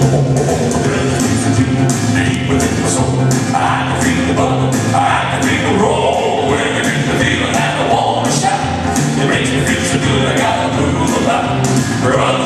Deep within my soul, I can feel the bubble, I can feel the roll. When I get the feeling that I want to shout, it makes me feel so good, I gotta move about. Brother,